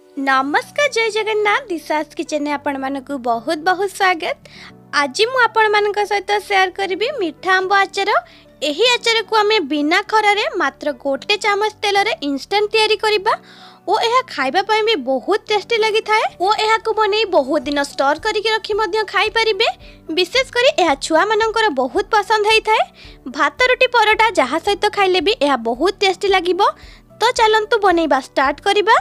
नमस्कार जय जगन्नाथ दिशास किचन में आपण मानक बहुत बहुत स्वागत। आज मु आपण मानक सहित शेयर करी मीठा आंब आचार। एही आचार को आमे बिना खरारे मात्र गोटे चामच तेल रे इंस्टेंट तैयारी करिबा ओ एहा खाइबा पई भी बहुत टेस्टी लगी थाए ओ एहा को बनै बहुत दिन स्टोर करके रखी मध्य खाई परिबे। विशेष करी एहा छुआ मानकर बहुत पसंद हेई थाए। भात रोटी परोटा जहा सहित खाइले भी एहा बहुत टेस्टी लागिबो। तो चलंतु बनैबा स्टार्ट करिबा।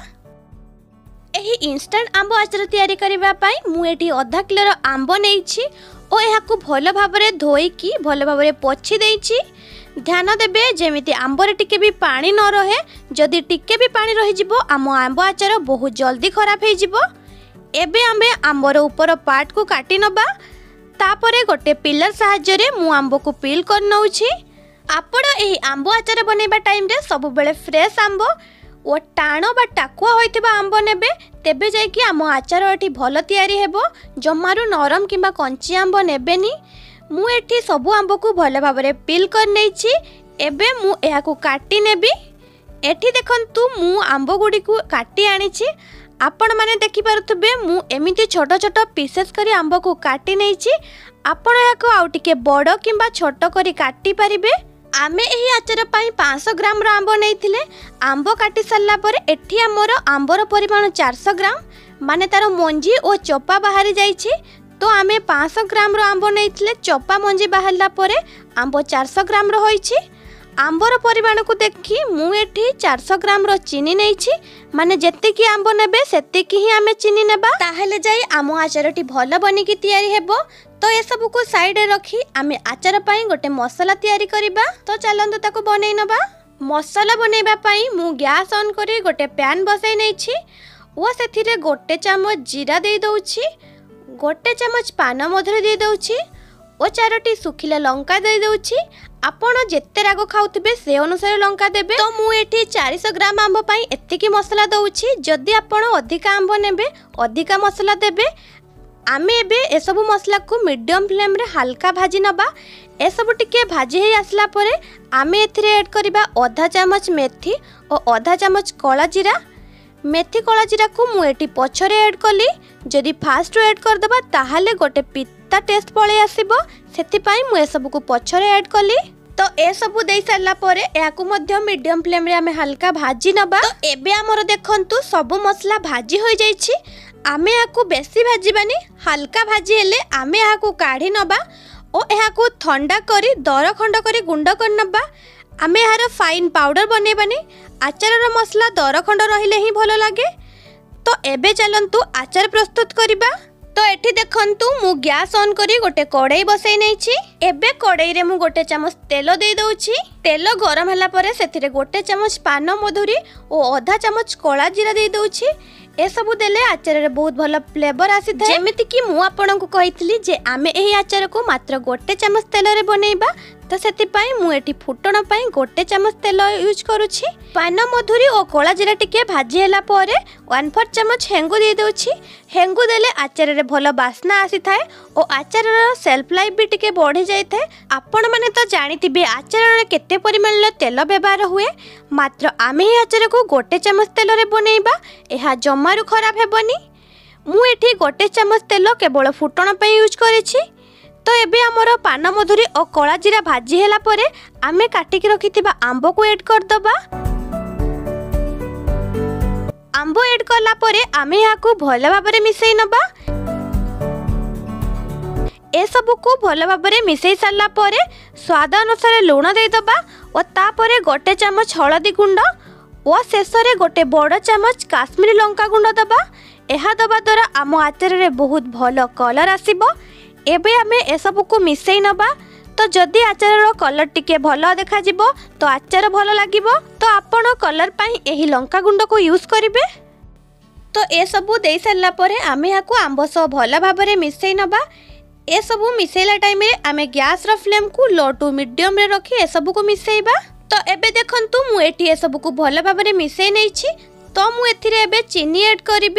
एही इंस्टेंट आंब आचार तैयारी करबा पई मु एठी आधा किलो आंब नेइछि ओ एहा को भलो भाबरे धोई की भलो भाबरे पोछि देइछि। ध्यान देबे जेमिति आंबर टिके भी पानी न रहे। जदि टिके भी पानी रहि जिवो आम आंब आचार बहुत जल्दी खराब हे जिवो। एबे आमे आंबर ऊपर पार्ट को काटी नबा। तापरे गोटे पिलर सहाय्य रे मु आंब को पील कर नउछि। आपण एही आंब आचार बनेबा टाइम रे सब बेले फ्रेश आंब ओ टाण बा टाकुआ होइथिबा आंब नेबे तेबे जाय कि आम आचार एठी भलो तयारी हेबो। जमारु नरम किबा कंची आंब नेबेनी। मु एठी सब आंब को भलो भाबरे पील कर नेछि। एबे मु एहा को काटी नेबी। एठी देखंतु मु आंब गुडी को काटी आनिछि। आपण माने देखि पारुथबे मु एमिति छोट छोट पीसेस करी आंब को काटी नेछि। आपण एहा को आउ टिके बड़ किबा छोट करी काटी परिबे। आमे एही आचार पाई 500 ग्राम रो आंब नेइथिले। आंब काटी सल्ला पर एठी हमर आंबर परिमाण 400 ग्राम माने तार मंजी ओ चोपा बाहरी जाइछि। तो आमे 500 ग्राम रो आंब नेइथिले। चोपा मंजी बाहरला परे आंब 400 ग्राम रो होइछि। आंबर परिमाण को देखि मु एठी 400 ग्राम रो चीनी नेइछि। माने जत्ते की आंब नेबे सेत्ते की ही आमे चीनी नेबा ताहेले जाई आम आचारटी भलो बनी की तयारी हेबो। तो ये सब को साइड रे रखी आमे आचार पाई गोटे मसाला तयारी करिबा। तो चलंतु ताको बनै नबा। मसाला बनेबा पाई मु गैस ऑन करी गोटे पैन बसाई नेछि ओ सेथिरे गोटे चामच जीरा दे दउछि। गोटे चामच पान मधुरी दे दउछि ओ 4टी सुखिला लंका दे दउछि। आपण जेते राग खाउथिबे से अनुसार लंका देबे। तो मु एठी 400 ग्राम आंब पाई एतिकी मसाला दउछि। जदि आपण अधिका आंब नेबे अधिका मसाला देबे। आमे एबे ए सब मसला को मीडियम फ्लेम रे हल्का भाजी नबा। ए सब टिके भाजी हे आसला परे आमे एथिरे ऐड करिबा आधा चामच मेथी और आधा चामच कला जीरा। मेथी कला जीरा को मु एठी पछरे ऐड कली। जदि फास्ट ऐड कर दबा ताहाले गोटे पित्ता टेस्ट पळे आसीबो। सेति पई मु ए सब को पछरे ऐड कली। तो ए सब देई सारला परे या को मध्य मीडियम फ्लेम रे आमे हल्का भाजी नबा। तो एबे हमर देखंतु सब मसला भाजी होई जाईछि। आमे याकू बेसी भाजीबानी हल्का भाजी हेले आमे याकू काढ़ी नबा ओ याकू ठंडा करी दर खंड करी गुंड कर नबा। आमे यार फाइन पाउडर बनेबानी। आचार मसला दर खंड रहिले ही भलो लागे। तो एबे चलंतु आचार प्रस्तुत करिबा। तो एठी देखंतु मु गैस ऑन करी गोटे कढ़ाई बसई नेछि। एबे कढ़ाई रे मु गोटे चामच तेल दे दउछि। तेल गरम हला परे सेथिरे गोटे चामच पान मधुरी ओ आधा चामच कला जीरा दे दउछि। ए सबु देले आचार रे बहुत भलो फ्लेवर आसी थाए। जेमिति कि मु आपन को कहितली जे आमे एही आचार को मात्र गोटे चामच तेल रे बनेइबा। तो सेति पई मु एठी फुटण पई गोटे चामच तेल यूज करूछि। पान मधुरी ओ कला जीरा टिके भाजी हला परे 1/4 चामच हेंगु दे दउछि। हेंगु देले आचार रे भलो बास्ना आसी थाए ओ आचार रो सेल्फ लाइफ भी टिके बढ़ी जाय थाए। आपण माने तो जानिथिबे आचार रे केते परिमाण लो तेल व्यवहार हुए। मात्र आमे ही आचार को गोटे चामच तेल रे बनेइबा एहा जमारु खराब हेबनी। मु एठी गोटे चामच तेल केवल फुटण पई यूज करिछि। तो एबे हमर पान मधुरी और कला जीरा भाजी हेला परे आमे काटिक रखिथिबा आंब को ऐड कर दबा। आंब ऐड करला परे आमे याकू भलो भाबरे मिसई नबा। ए सब को भलो भाबरे मिसई सारला परे स्वाद अनुसार लूण दे दबा और तापरे गोटे चामच हळदी गुंड और शेष रे गोटे बड़ चामच काश्मीरी लंका गुंड दबा। एहा दबा द्वारा आम आचार रे बहुत भलो कलर आसीबो। एबे आमे ए सब को मिसई नबा। तो जदि आचार रो कलर टिके भलो देखा जिवो तो आचार भलो लागिवो। तो आपण कलर पई एही लंका गुंड को यूज करिवे। तो ए सब देई सारला परे आमे याकू आंब सह भलो भाबरे मिसई नबा। ए सब मिसैला टाइम रे आमे गैस रो फ्लेम को लो टू मीडियम रे रखी ए सब को मिसैबा। तो एबे देखंतु मु एठी ए सब को भलो भाबरे मिसई नेछि। तो मु एथिरे एबे चीनी ऐड करिबी।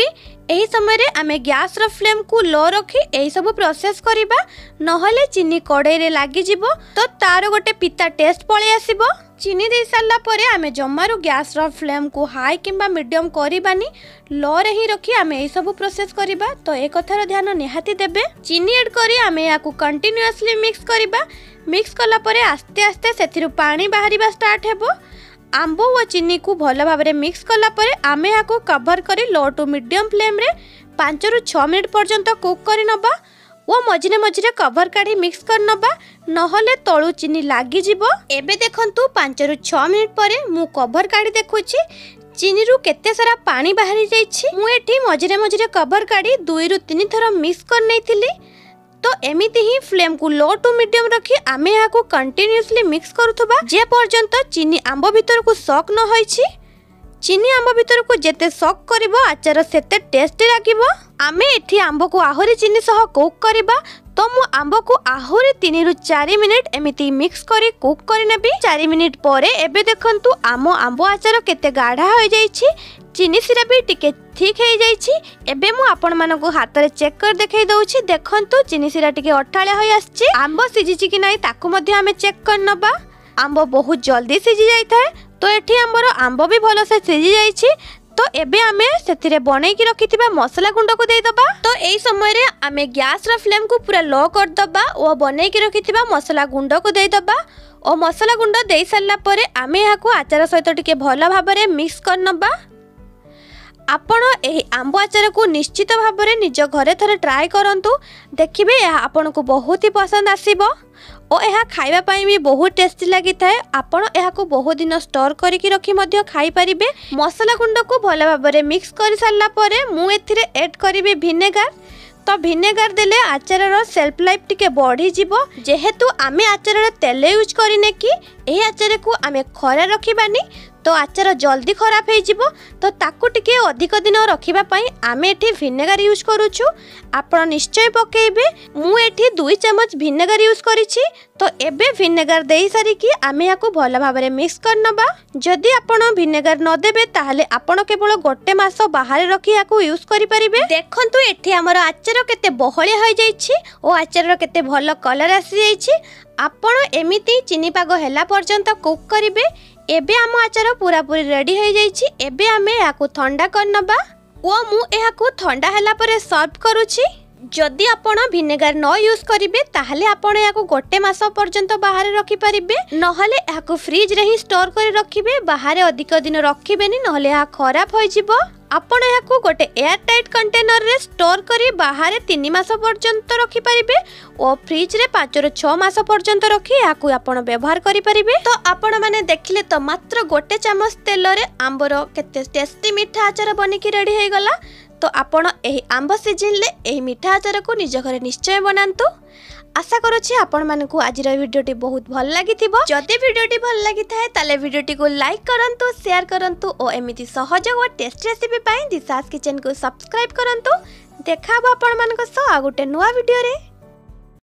एही समय रे आमे गैस रो फ्लेम को लो रखी एही सब प्रोसेस करिबा नहले चीनी कड़ाई रे लागी जिवो तो तार गोटे पिता टेस्ट पळे आसीबो। चीनी दे सारला परे आमे जम्मारू गैस रो फ्लेम को हाई किंबा मीडियम करिबानी लो रे ही रखी आमे एही सब प्रोसेस करिबा। तो ए कथार ध्यान निहाती देबे। चीनी ऐड करी आमे याकू कंटिन्यूअसली मिक्स करिबा। मिक्स कला परे आस्ते आस्ते सेथिरु पानी बाहरिबा स्टार्ट हेबो। आंबो व चीनी को भल भाव में मिक्स कला परे आमे याकू कवर करी लो टू मीडियम फ्लेम रे 5 रु 6 मिनिट पर्यंत कुक करी नबा वो मझिरे मझिरे कवर काढ़ी मिक्स कर नबा नहले तळु चीनी लागी जिवो। एबे देखंतु 5 रु 6 मिनिट परे मु कवर काढ़ी देखुची चीनी रु केते सारा पानी बाहरी जाईछि। मु एठी मझिरे मझिरे कवर काढ़ी 2 रु 3 थर मिक्स कर नैथिली। तो एमिति ही फ्लेम को लो टू मीडियम रखी आमे या को कंटिन्यूअसली मिक्स करूथबा जे पर्यंत चीनी आंबो भीतर को सक न होईछि। चीनी आंबो भीतर को जेते सक करिवो आचार सेते टेस्टी लागिवो। आमे एठी आंबो को आहुरी चीनी सह कुक करिबा तो मु आंबो को आहुरी 3 रु 4 मिनिट एमिति मिक्स करी कुक करि नेबी। 4 मिनिट परे एबे देखंतु आमो आंबो आचार केते गाढ़ा हो जाईछि। चीनी सिरा भी टिके ठीक हो जाईछि। एबे मु आपण मानको हाथ रे चेक कर देखाई दउछि। देखंतु चीनी सिरा टिके अठाळे होई आछि। आंबो सिजिछि कि नै ताकू मध्ये आमे चेक कर नबा। आंबो बहुत जल्दी सिजि जाई थाए तो एठी आंबर आंबो भी भलो से सिजि जाईछि। तो एबे आमे सेथिरे बनै कि रखिथिबा मसला गुंड को देई दबा। तो एई समय रे आमे गैस रा फ्लेम को पूरा लो कर दबा ओ बनै कि रखिथिबा मसला गुंड को देई दबा। ओ मसला गुंड देई सारला परे आमे याकू आचार सहित टिके भलो भाबरे मिक्स कर नबा। आपण एही आंबो आचार को निश्चित भाव में निज घरे थरे ट्राए करंतु देखिबे आपण को बहुत ही पसंद आसीबो और यह खाइबा पाई भी बहुत टेस्टी लगी थाए। आपण यह को बहुत दिन स्टोर करके रखी मध्य खाई परिबे। मसला गुंड को भल भाव में मिक्स कर सारला परे मु एथिरे ऐड करिबे विनेगार। तो विनेगार देले आचार रो सेल्फ लाइफ टिके बढ़ी जिवो। जेहेतु आमे आचार रे तेल यूज करिने कि एही आचार को आमे खरा रखिबानी तो आचार जल्दी खराब हो जिवो। तो ताकू टिके अधिक दिन रखिबा पई आमे एठी विनेगार यूज करूछु। आपण निश्चय पकेइबे। मु एठी 2 चम्मच विनेगार यूज करिछि। तो एबे विनेगार देई सारी कि आमे याकू भल भाव में मिक्स कर नबा। जदि आपण विनेगार न देबे ताहले आपण केवल गोटे मास बाहर रखि याकू यूज करि परिबे। देखंतु एठी हमर आचार केते बहळिया होई जाईछि ओ आचार केते भल कलर आसी जाईछि। आपण एमिति चीनी पाग हेला पर्यंत कुक करिबे। एबे आम आचार पूरा पूरी रेडी हो जाइछि। एबे आमे याकू ठंडा कर नबा ओ मु याकू ठंडा हैला परे सर्व करूछि। जदि आपण विनेगार न यूज करिबे ताहले आपण याकू गोटे मास पर्यंत बाहर रखि परिबे। नहले याकू फ्रिज रे ही स्टोर करि रखिबे। बाहर अधिक दिन रखिबेनी नहले या खराब होई जिवो। आपण याकू गोटे एयर टाइट कंटेनर रे स्टोर करी बाहर 3 मास पर्यंत रखि परिबे और फ्रिज रे 5 रु 6 मास पर्यंत रखि याकू आपण व्यवहार करि परिबे। तो आपण माने देखिले तो मात्र गोटे चम्मच तेल रे आंबर केते टेस्टी मीठा आचार बनि कि रेडी हो गला। तो आपण एही आंब सीजन ले एही मीठा आचार को निज घरे निश्चय बनांतु। आशा करूछि आपण मानकु आज वीडियोटी बहुत भल लागि थिबो। जदि वीडियोटी भल लागि थाए ताले वीडियोटी को लाइक करंतु, शेयर करंतु और एमिति सहज और टेस्टी रेसिपी पाई दिशास किचन को सब्सक्राइब करंतु। देखा आपण मानक सह आ गुटे नुवा वीडियो रे।